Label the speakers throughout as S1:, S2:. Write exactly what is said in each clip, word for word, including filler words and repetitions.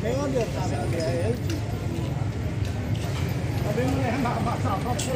S1: order sabi ko kay L G. Sabi mo na yan, makapasapap ko.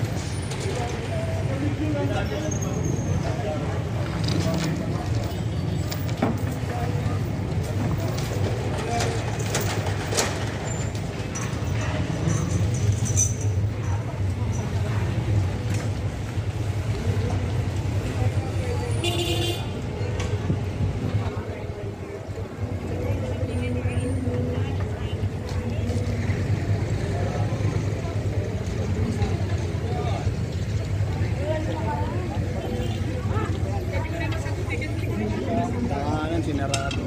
S1: Sinarado.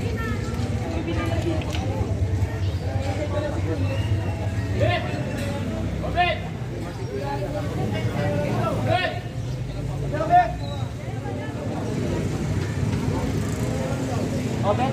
S1: Open.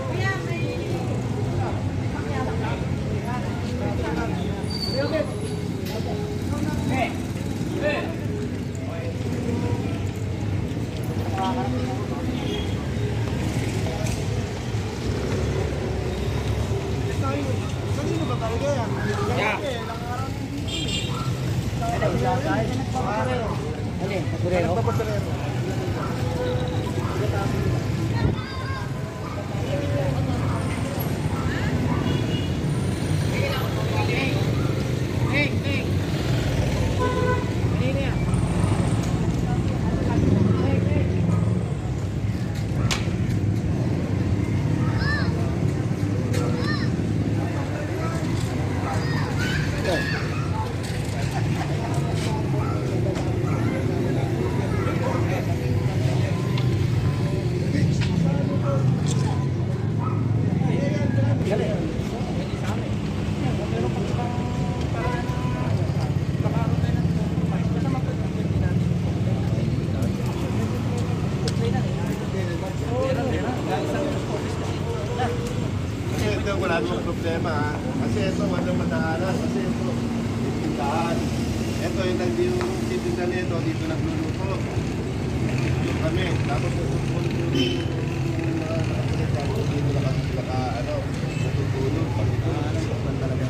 S1: Wala namang problema, kasi ito walang madaanan, kasi ito tindahan. Ito yung nagtitinda nito, dito nagluluto. Dito kami, tapos ito po yung mga nakasalita dito naka, ano, natutulog, pagkakaanan lang talaga.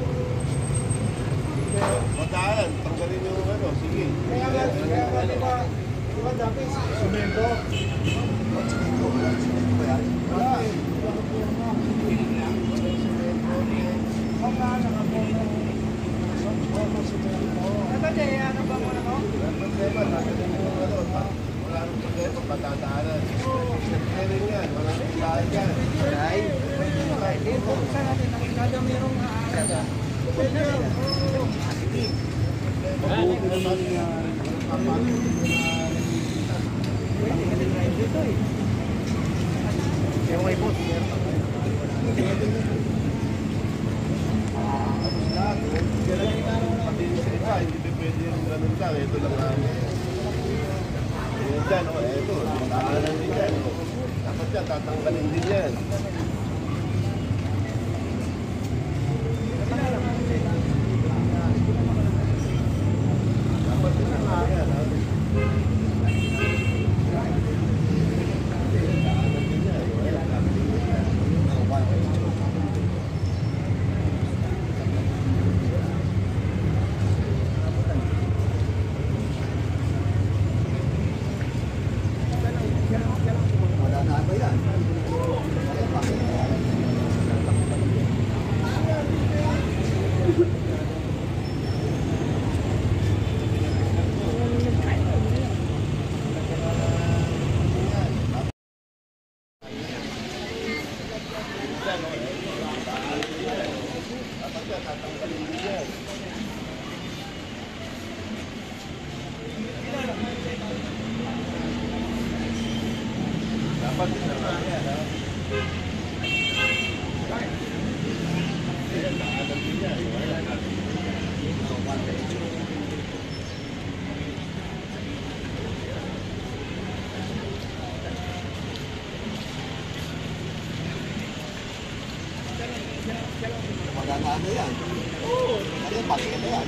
S1: Madaanan, tanggalin yung ano, sige. Kaya nga, kaya nga, diba, diba dati sumendo? Sumendo, wala sumendo ba yan? Wala eh. Ano ba mo na ko? Problema, nakasin mo ano, wala nang problema, patadaanan. Meron yan, wala nang ilahan yan. Ay, hindi po, saan natin, nakikada mayroong aagada. Pwede na, oo. Mabuti naman nga, kapatid na nagkikita. Pwede ka din rin dito eh. Kaya may boss, meron pa kayo. Tapos lahat, pati sa iba, hindi pwede yung ganun lang, ito lang lang. Yan dyan, o, ito, taanan din dyan. Dapat yan, tatanggalin din yan. Dapat din ang ayan, ha? Maganda yan. Oo. Ano yung pakita yan?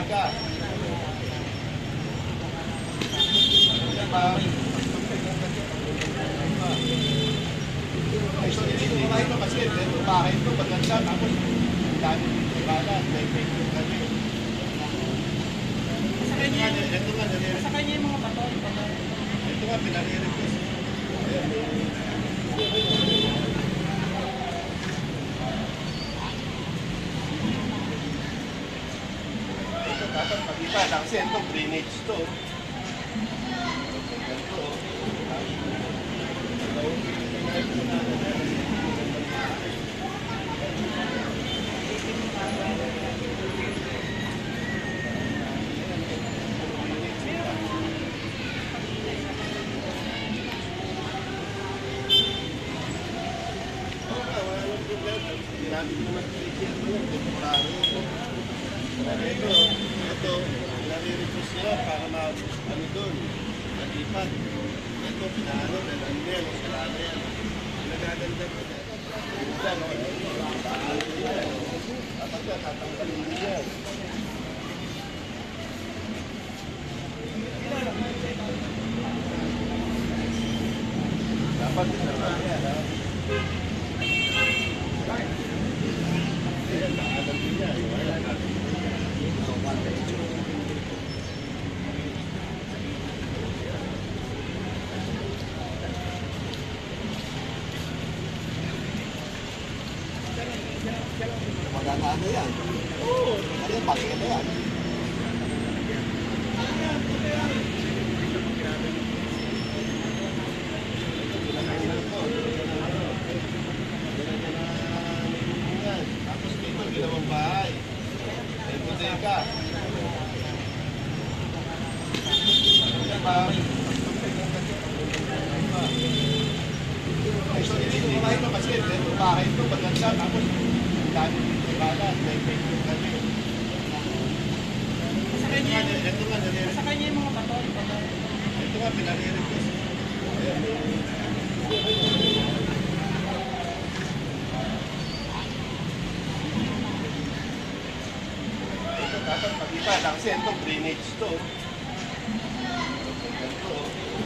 S1: bodega. Diba? So, hindi ko kayo kasi ito bahay ito, maganda. Tapos, dami dito balat. May pwede yung gabi.
S2: Sa kanya,
S1: Ito nga, nare-
S2: sa kanya yung mga bato.
S1: ito nga, pinare-request. Ayan. Ito, dapat pag-iba. Kasi ito, drainage to. Ito, namin naman i-share mo yung temporary. Ito, ito, nare-request nila para ma, ano doon, malipat. Ito, pinaano, meron yan, salala yan. Nagaganda ko na. Ito, no, paano nila. Dapat na, tatanggalin nila yan. Dapat ito na yan, ha? Magkakaano yan? Oo. Ano yung pakita yan? Tapos dito, ginawang bahay. May bodega. Diba? So, hindi ko kayo ito kasi ito bahay ito, maganda. Tapos, dami dito balat. May pwede yung gabi.
S2: Sa kanya,
S1: Ito nga, nare-
S2: sa kanya yung mga bato.
S1: ito nga, pinare-request. Ayan. Ito, dapat pag-iba. Kasi ito, drainage to. Ito.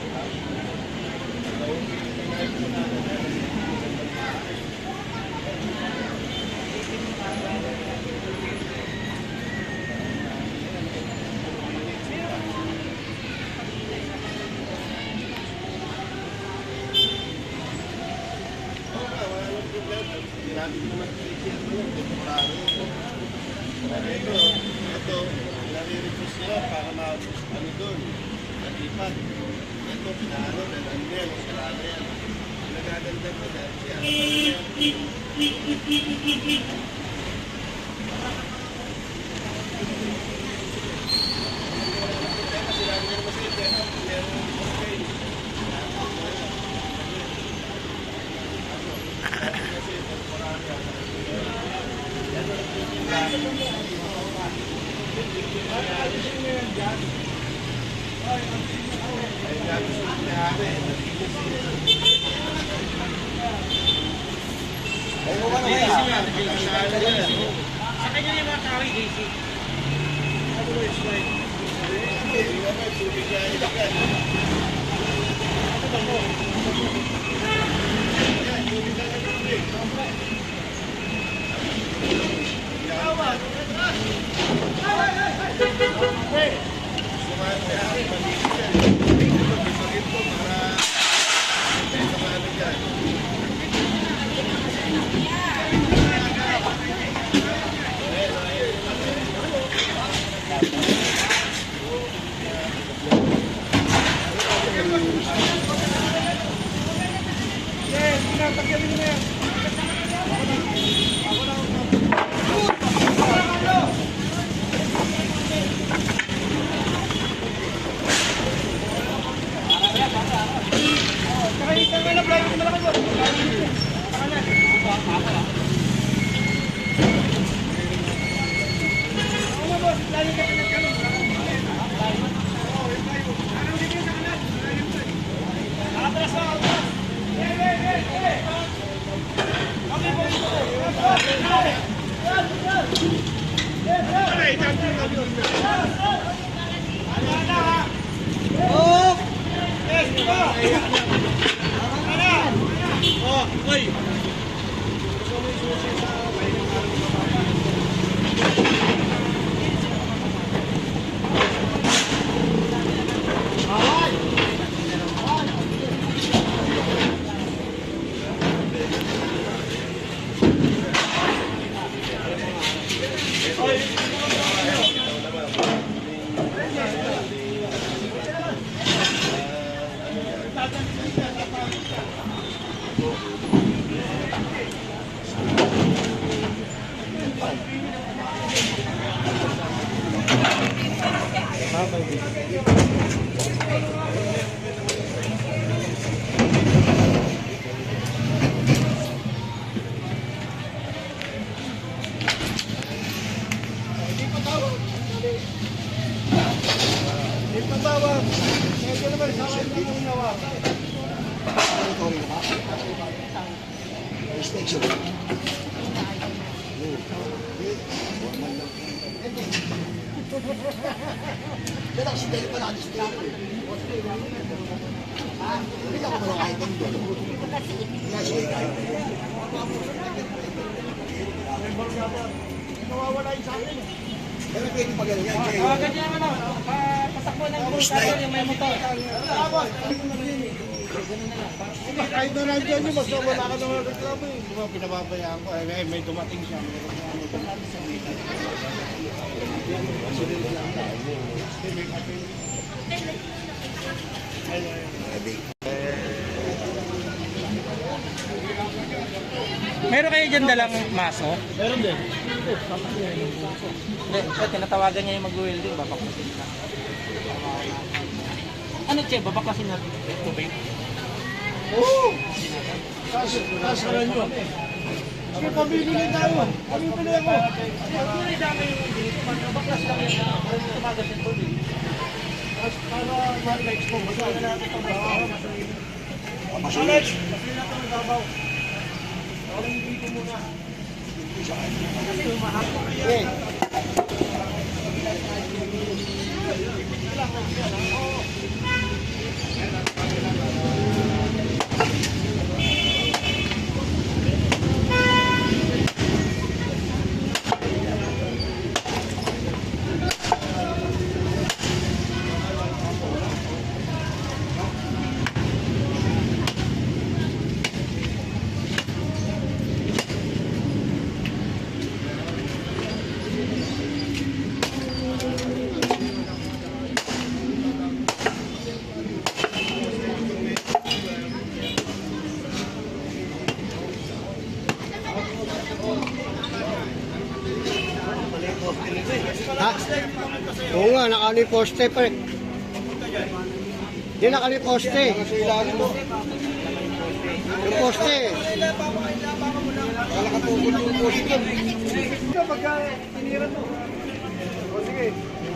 S1: Namin naman i-share mo yung temporary. Ito, ito, nare-request nila para ma, ano doon, malipat. Ito, pinaano, meron yan, salala yan. Nagaganda ko na. Kasi namin naman kasi ito, meron okay.
S2: Sa kanya yung mga kahoy, A C. Okay, Tawagan niya naman ako. Patakbo ng bulsa yung may motor.
S1: Kahit na nandiyan yun, basta wala ka naman reklamo eh. Di ba, pinababayaan ko. Eh, may dumating siya.
S2: Meron kayo dyan dalang maso? Meron din. Hindi, so, tinatawagan niya yung mag-welding, babaklasin na. Ano Che, babaklasin natin tubig?
S1: Oo! Kasaran yun. Kasi pabibili tayo. Pabibili ako.
S2: Ano yung dami yung dito? Babaklas lang yan na tumagas yung tubig.
S1: Para ma-like ko. Basta na natin itong babaw. Masalin.
S3: Masalit.
S1: Masalin natin ang babaw. Parang dito muna. Kasi mahapon na yan.
S3: Ha? Oo nga, nakali poste pa. Di nakali poste. Yung poste. Wala ka tukod yung poste.
S1: Ito, pagka tinira to. O sige.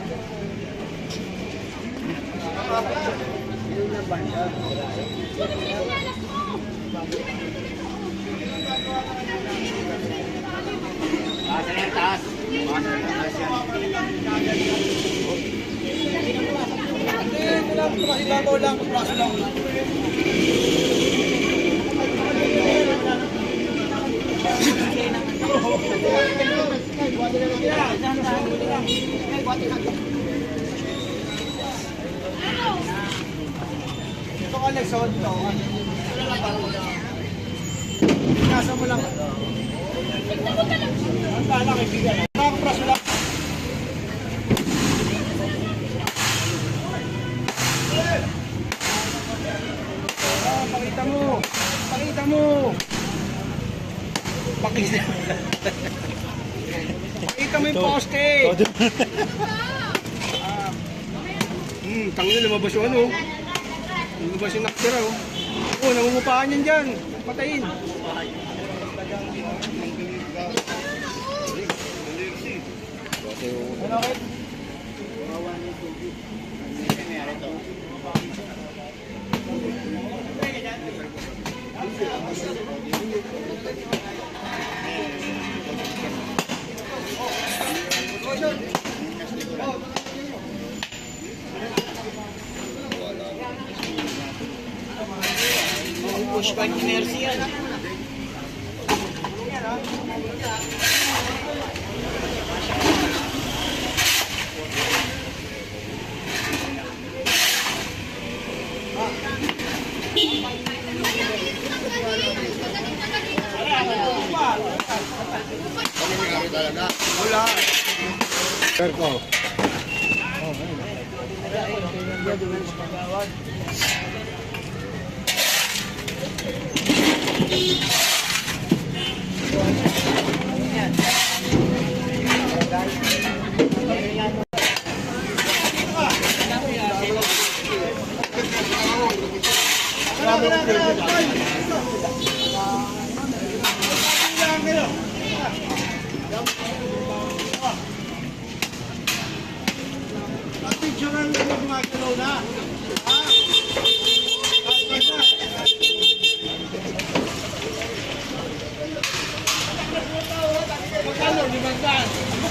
S2: Taas na yan, taas.
S1: Ibabaw lang, braso lang. Ito ka lang, sod to. Nasa mo lang. Ang tala kaibigan. Nakakapraso lang. Ah, pakita mo. Pakita mo. Pakita mo. Pakita mo yung poste. Ah. Hmm, tangin na lumabas yung ano. Lumabas yung nakatira oh. Oo, nangungupahan yan dyan. Patayin. Ano okay? Go,
S2: Push bike ni Mercy yan.
S1: Wala.
S3: Circle.
S1: Picturean mo gumagalaw na. Ha? Magkano? Limandaan.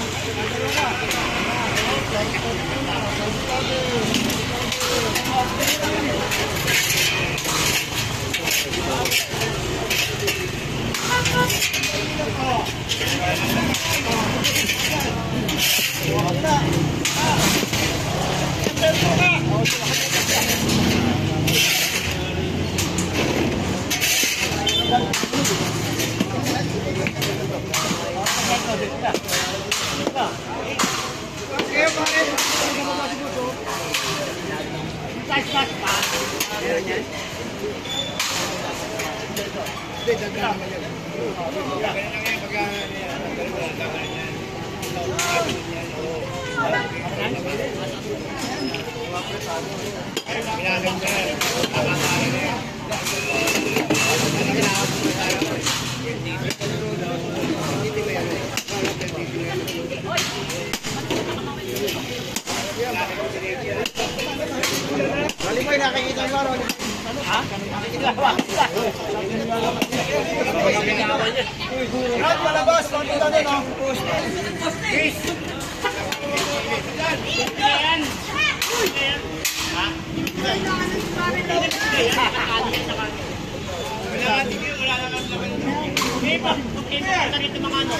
S1: Balik mo yung nakikita mo, Ron. Ha? Ron, malabas. Pakita din, no? Peace. Yan. Ha? Wala natin yun. Wala naman naman. Okay pa. Okay pa. Ganito mga ano.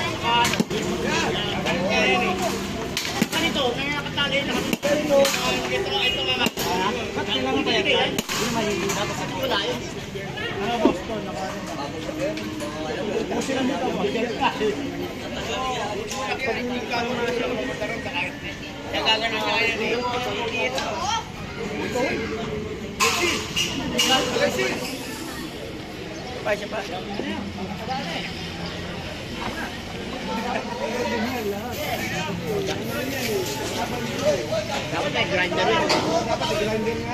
S1: Ganito. Kaya nakatali na kami. Ito, ito mga. Ba't kailangan kaya yan? Hindi mahihina. Dapat sa wala yun. Ano boss ko? Pusin lang dito. Nagagano niya kayo dito. Pa siya pa. Dapat ay grinder yun. Dapat ay grinder nga.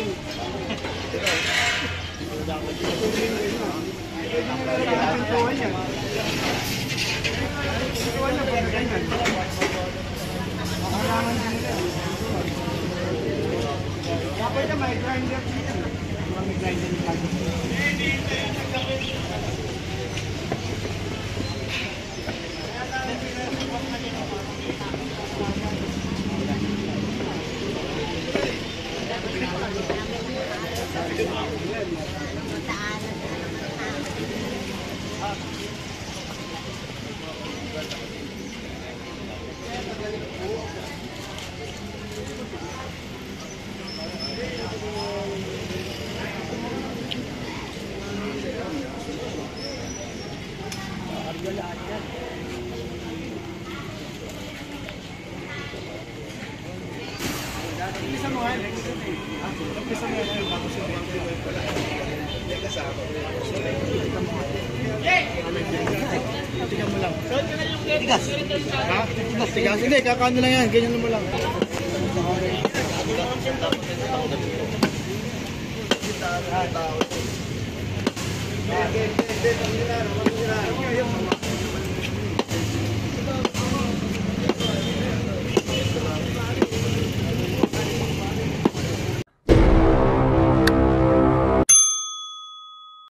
S1: Dapat na may grinder. May grinder yung Umpisa mo nga. Umpisa mo nga. Tapos yung pala. Hindi kasama. Tingnan mo lang. Tigas. Ha? Tigas. Tigas. Hindi, kakano lang yan. Ganyan mo lang. Tao.